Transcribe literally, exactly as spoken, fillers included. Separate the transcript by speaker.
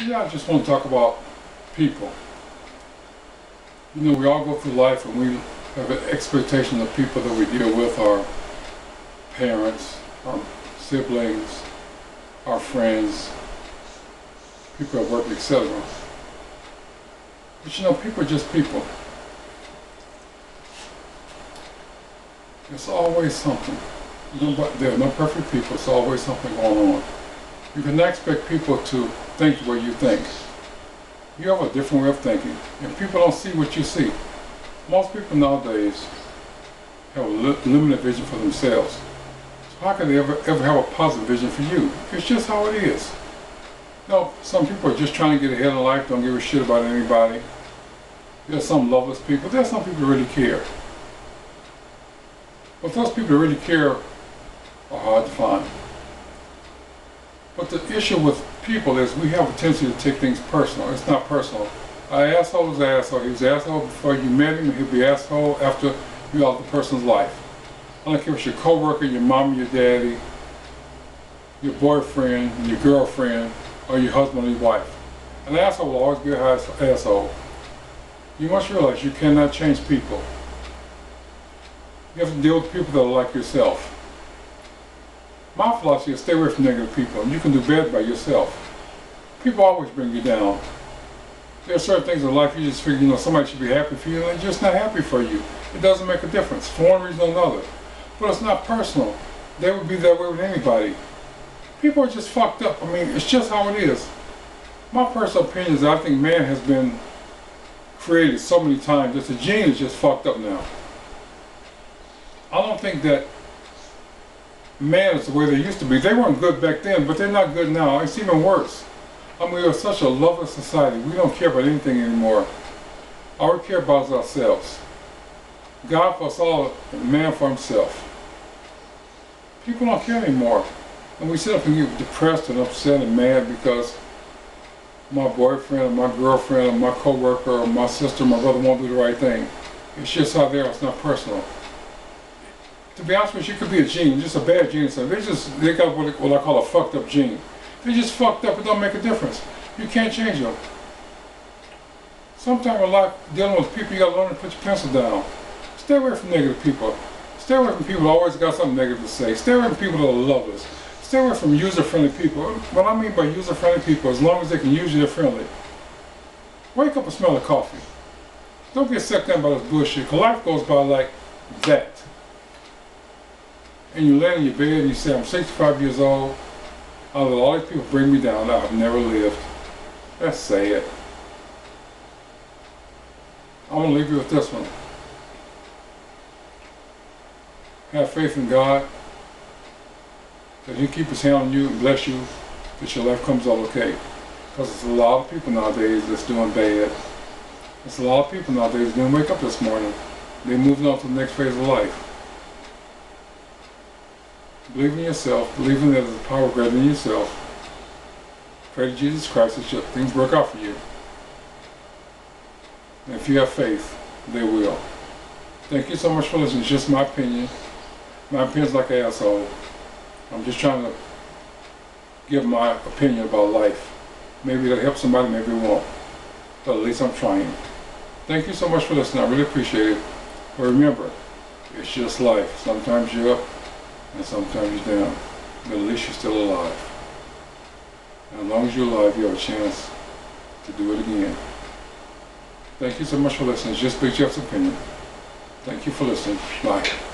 Speaker 1: Yeah, I just want to talk about people. You know, we all go through life and we have an expectation of people that we deal with, our parents, our siblings, our friends, people at work, et cetera. But you know, people are just people. There's always something. Nobody, there are no perfect people, there's always something going on. You cannot expect people to think the way you think. You have a different way of thinking, and people don't see what you see. Most people nowadays have a li limited vision for themselves. So how can they ever, ever have a positive vision for you? It's just how it is. You know, some people are just trying to get ahead in life, don't give a shit about anybody. There's some loveless people, there's some people who really care. But those people who really care are hard to find. But the issue with people is we have a tendency to take things personal. It's not personal. An asshole is an asshole. He was an asshole before you met him, and he'll be an asshole after you're out of the person's life. I don't care if it's your coworker, your mom, your daddy, your boyfriend, your girlfriend, or your husband or your wife. An asshole will always be an asshole. You must realize you cannot change people. You have to deal with people that are like yourself. My philosophy is stay away from negative people, and you can do bad by yourself. People always bring you down. There are certain things in life you just figure, you know, somebody should be happy for you, and they're just not happy for you. It doesn't make a difference, for one reason or another. But it's not personal. They would be that way with anybody. People are just fucked up. I mean, it's just how it is. My personal opinion is that I think man has been created so many times that the gene is just fucked up now. I don't think that man is the way they used to be. They weren't good back then, but they're not good now. It's even worse. I mean, we're such a loveless society. We don't care about anything anymore. All we care about is ourselves. God for us all, man for himself. People don't care anymore. And we sit up and get depressed and upset and mad because my boyfriend or my girlfriend or my coworker or my sister or my brother won't do the right thing. It's just how they are. It's not personal. To be honest with you, you could be a gene, just a bad gene. So they just, they got what, what I call a fucked up gene. They just fucked up, it don't make a difference. You can't change them. Sometimes in life, dealing with people, you gotta learn to put your pencil down. Stay away from negative people. Stay away from people that always got something negative to say. Stay away from people that are loveless. Stay away from user-friendly people. What I mean by user-friendly people, as long as they can use you, they're friendly. Wake up and smell the coffee. Don't get sucked down by this bullshit, because life goes by like that. And you lay in your bed and you say, I'm sixty-five years old, I'll let all these people bring me down, I've never lived. That's sad. I'm going to leave you with this one. Have faith in God, that he'll keep his hand on you and bless you, that your life comes out okay. Because there's a lot of people nowadays that's doing bad. There's a lot of people nowadays that didn't wake up this morning. They're moving on to the next phase of life. Believe in yourself, believe in that there's a power greater than yourself. Pray to Jesus Christ that things work out for you. And if you have faith, they will. Thank you so much for listening. It's just my opinion. My opinion's like an asshole. I'm just trying to give my opinion about life. Maybe it'll help somebody, maybe it won't. But at least I'm trying. Thank you so much for listening. I really appreciate it. But remember, it's just life. Sometimes you're up, and sometimes you're down, but at least you're still alive. And as long as you're alive, you have a chance to do it again. Thank you so much for listening. It's just Big Jeff's opinion. Thank you for listening. Bye.